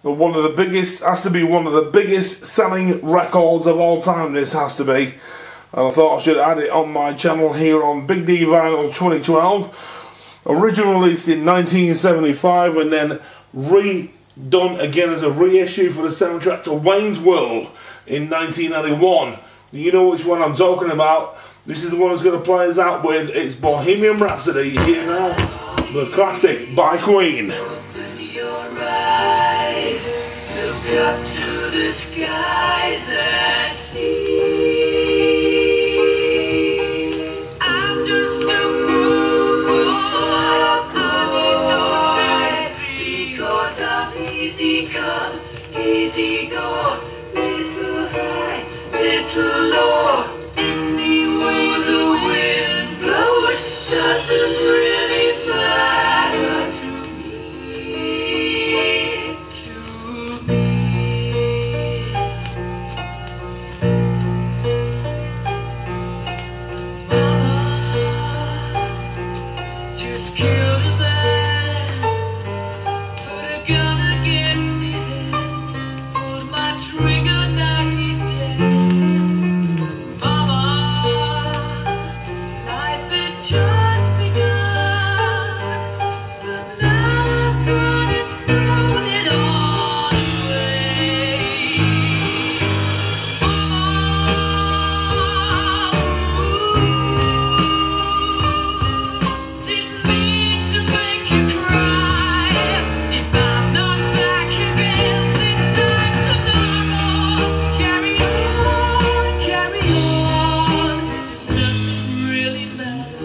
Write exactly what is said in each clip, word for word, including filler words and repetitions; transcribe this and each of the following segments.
One of the biggest, has to be one of the biggest selling records of all time, this has to be. And I thought I should add it on my channel here on Big D Vinyl twenty twelve. Originally released in nineteen seventy-five and then redone again as a reissue for the soundtrack to Wayne's World in nineteen ninety-one. You know which one I'm talking about. This is the one that's going to play us out with. It's Bohemian Rhapsody here now. The classic by Queen. Open your eyes, look up to the skies and see. I'm just a poor boy, because I'm easy come, easy go, little high, little low. Any way the wind blows doesn't really matter to me, to me. Mama just killed a man, put a gun against his head, pulled my trigger, now he's dead. Just begun, but now I've gone and thrown it all away. Oh, didn't mean to make you cry. If I'm not back again this time tomorrow, carry on, carry on, 'cause it doesn't really matter.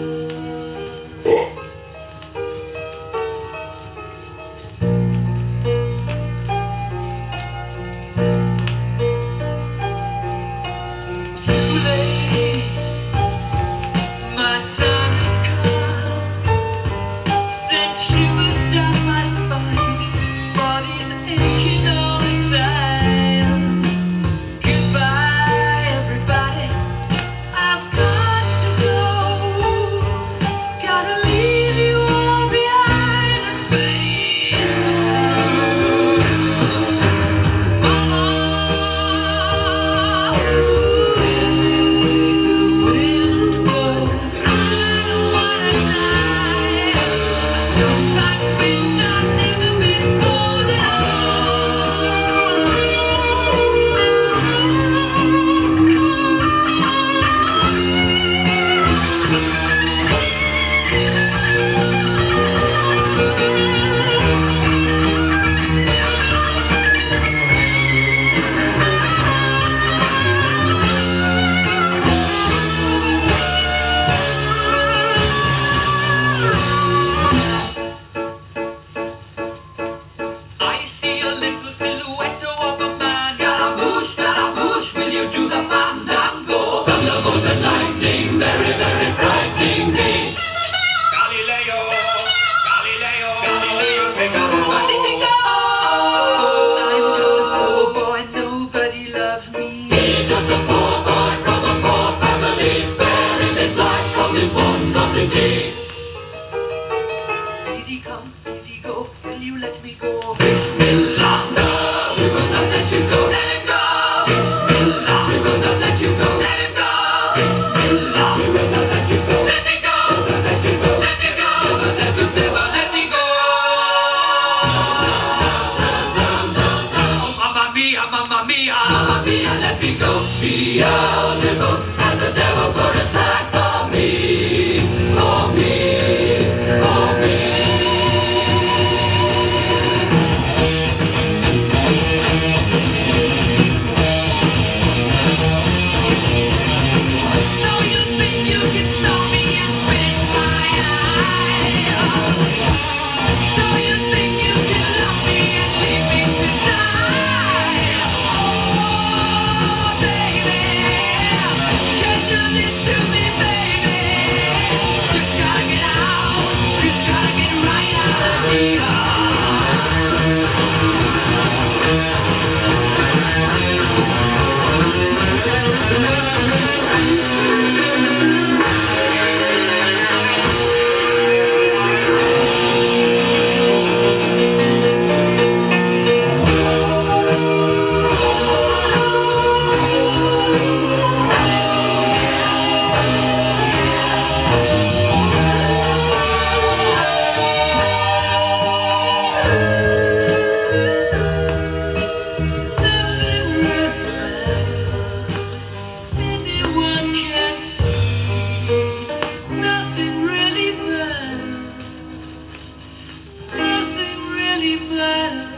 Too late, my time has come. Sent shivers down my spine, body's aching all the time. Goodbye, everybody, I've got to go. Gotta leave you all behind and fade. Mama, ooh, the wind blows. I don't wanna die. I sometimes wish I'd never been born at I see a little silhouette of a man. Scaramouche, Scaramouche, will you do the fandango? Thunderbolt and lightning, very, very frightening me. Galileo, Galileo, Galileo, Magnifico. I'm just a poor boy, nobody loves me. He's just a poor boy from a poor family, sparing his life from this monstrosity. Easy come, easy go, will you let me go? Bismillah, no, we will not let you go. Let him go. Bismillah, we will not let you go. Let him go. Bismillah, we will not let you go. Let me go. We will not let you go. Let me go. We will let you never let me go. Oh, mamma mia, mamma mia, mamma mia, let me go. Beelzebub has the devil put aside for me, for me, for me. So you think you can stop me and spit in my eye? So you think you can love me and leave me to die? Oh, baby, really matter.